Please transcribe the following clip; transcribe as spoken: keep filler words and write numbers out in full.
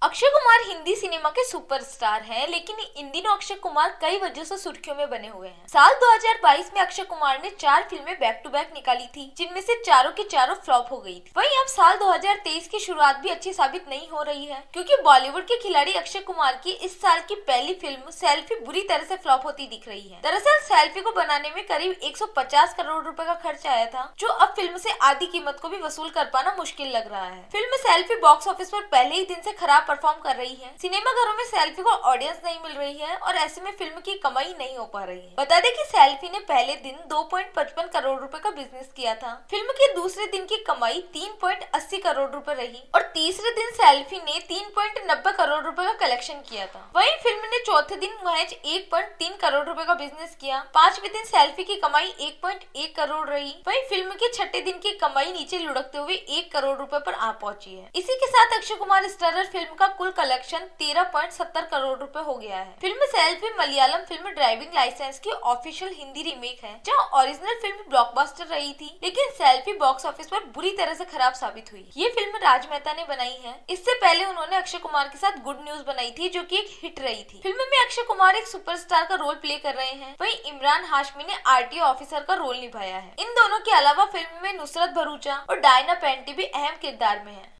Akshay Kumar Hindi cinema के superstar हैं, लेकिन इन दिनों अक्षय कुमार कई वजह से सुर्खियों में बने हुए हैं। साल दो हज़ार बाईस में अक्षय कुमार ने चार फिल्में बैक टू बैक निकाली थी, जिनमें से चारों की चारों फ्लॉप हो गई थी। वहीं अब साल दो हज़ार तेईस की शुरुआत भी अच्छी साबित नहीं हो रही है, क्योंकि बॉलीवुड के खिलाड़ी अक्षय कुमार की इस साल की पहली फिल्म सेल्फी बुरी तरह से फ्लॉप होती दिख रही है। दरअसल सेल्फी को बनाने में करीब एक सौ पचास करोड़ रुपए का खर्च आया था, जो अब फिल्म से आधी कीमत को भी वसूल कर पाना मुश्किल लग रहा है। फिल्म सेल्फी बॉक्स ऑफिस पर पहले ही दिन से खराब परफॉर्म कर रही है। सिनेमा घरों में सेल्फी को ऑडियंस नहीं मिल रही है और ऐसे में फिल्म की कमाई नहीं हो पा रही है। बता दें कि सेल्फी ने पहले दिन दो पॉइंट पचपन करोड़ रुपए का बिजनेस किया था। फिल्म के दूसरे दिन की कमाई तीन पॉइंट अस्सी करोड़ रुपए रही और तीसरे दिन सेल्फी ने तीन पॉइंट नब्बे करोड़ रुपए का कलेक्शन किया था। वहीं फिल्म ने चौथे दिन महज एक पॉइंट तीन करोड़ रुपए का बिजनेस किया। पांचवें दिन सेल्फी की कमाई एक पॉइंट एक करोड़ रही। वहीं फिल्म के छठे दिन की कमाई नीचे लुढ़कते हुए एक करोड़ रुपए पर आ पहुंची है। इसी के साथ अक्षय कुमार स्टारर फिल्म का कुल कलेक्शन तेरह पॉइंट सत्तर करोड़ रुपए हो गया है। Film selfie Malayalam film driving licence की ऑफिशियल हिंदी रीमेक है, जहां ओरिजिनल फिल्म ब्लॉकबस्टर रही थी, लेकिन सेल्फी बॉक्स ऑफिस पर बुरी तरह से खराब साबित हुई। ये फिल्म राज मेहता ने बनाई है। इससे पहले उन्होंने अक्षय कुमार के साथ गुड न्यूज बनाई थी, जो कि एक हिट रही थी। फिल्म में अक्षय कुमार एक सुपरस्टार का रोल प्ले कर रहे हैं, वहीं इमरान हाशमी ने आरटीओ ऑफिसर का रोल निभाया है। इन दोनों के अलावा फिल्म में नुसरत भरूचा और डायना पेंटी भी अहम किरदार में है।